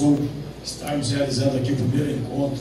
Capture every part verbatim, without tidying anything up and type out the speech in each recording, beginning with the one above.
Sul, estarmos realizando aqui o primeiro encontro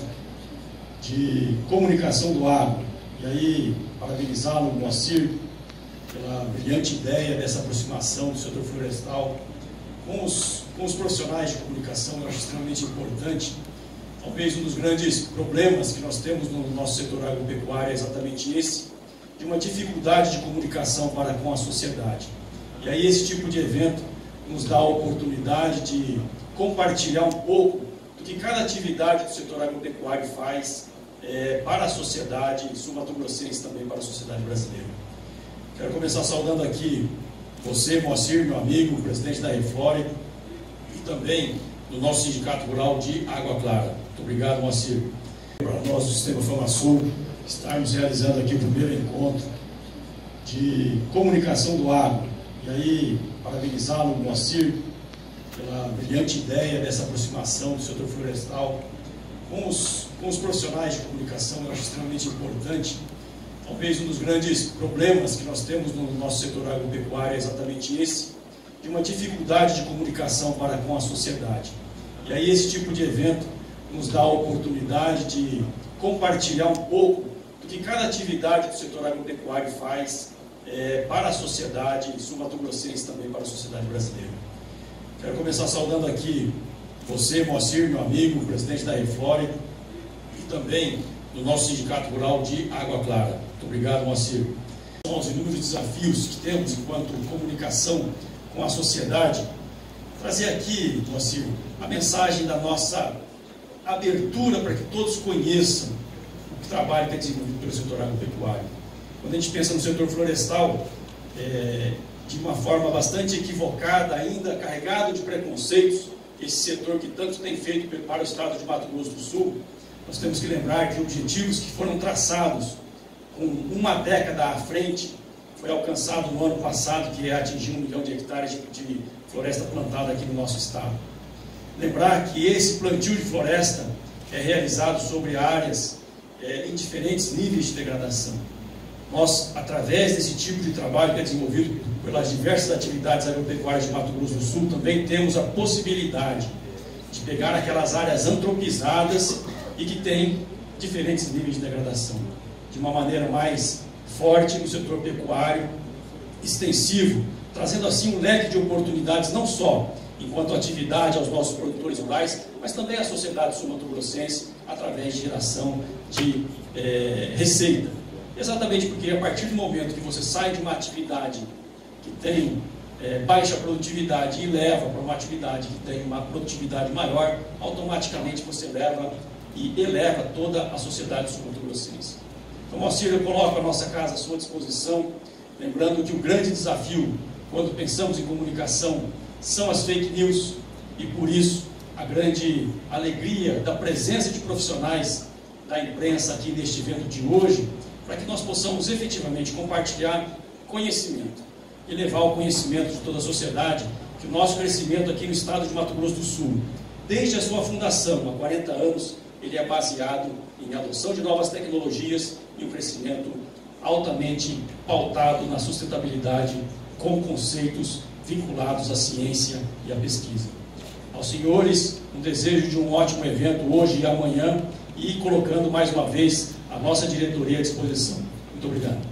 de comunicação do agro. E aí, parabenizá-lo, Moacir, pela brilhante ideia dessa aproximação do setor florestal com os, com os profissionais de comunicação. Eu acho extremamente importante. Talvez um dos grandes problemas que nós temos no nosso setor agropecuário é exatamente esse, de uma dificuldade de comunicação para com a sociedade. E aí esse tipo de evento nos dá a oportunidade de compartilhar um pouco do que cada atividade do setor agropecuário faz é, para a sociedade sul-mato-grossense, também para a sociedade brasileira. Quero começar saudando aqui você, Moacir, meu amigo, presidente da Reflore, e também do nosso Sindicato Rural de Água Clara. Muito obrigado, Moacir. Para nós do Sistema FamaSul, estarmos realizando aqui o primeiro encontro de comunicação do agro. E aí, parabenizá-lo, Moacir, pela brilhante ideia dessa aproximação do setor florestal com os, com os profissionais de comunicação. Eu acho extremamente importante. Talvez um dos grandes problemas que nós temos no nosso setor agropecuário é exatamente esse, de uma dificuldade de comunicação para com a sociedade. E aí esse tipo de evento nos dá a oportunidade de compartilhar um pouco do que cada atividade do setor agropecuário faz é, para a sociedade sul-mato-grossense, também para a sociedade brasileira. Quero começar saudando aqui você, Moacir, meu amigo, presidente da Reflore, e também do nosso Sindicato Rural de Água Clara. Muito obrigado, Moacir. São os inúmeros desafios que temos enquanto comunicação com a sociedade. Trazer aqui, Moacir, a mensagem da nossa abertura para que todos conheçam o trabalho que é desenvolvido pelo setor agropecuário. Quando a gente pensa no setor florestal, é, de uma forma bastante equivocada, ainda carregado de preconceitos, esse setor que tanto tem feito para o estado de Mato Grosso do Sul, nós temos que lembrar que objetivos que foram traçados com uma década à frente foi alcançado no ano passado, que é atingir um milhão de hectares de, de floresta plantada aqui no nosso estado. Lembrar que esse plantio de floresta é realizado sobre áreas é, em diferentes níveis de degradação. Nós, através desse tipo de trabalho que é desenvolvido pelas diversas atividades agropecuárias de Mato Grosso do Sul, também temos a possibilidade de pegar aquelas áreas antropizadas e que têm diferentes níveis de degradação, de uma maneira mais forte no setor pecuário, extensivo, trazendo assim um leque de oportunidades, não só enquanto atividade aos nossos produtores rurais, mas também à sociedade sul-mato-grossense, através de geração de é, receita. Exatamente porque a partir do momento que você sai de uma atividade que tem é, baixa produtividade e leva para uma atividade que tem uma produtividade maior, automaticamente você leva e eleva toda a sociedade sul-mato-grossense. Então, Moacir, eu coloco a nossa casa à sua disposição, lembrando que o grande desafio, quando pensamos em comunicação, são as fake news, e por isso a grande alegria da presença de profissionais da imprensa aqui neste evento de hoje, para que nós possamos efetivamente compartilhar conhecimento e levar ao conhecimento de toda a sociedade que o nosso crescimento aqui no estado de Mato Grosso do Sul, desde a sua fundação, há quarenta anos, ele é baseado em adoção de novas tecnologias e um crescimento altamente pautado na sustentabilidade, com conceitos vinculados à ciência e à pesquisa. Aos senhores, um desejo de um ótimo evento hoje e amanhã, e colocando mais uma vez a nossa diretoria à disposição. Muito obrigado.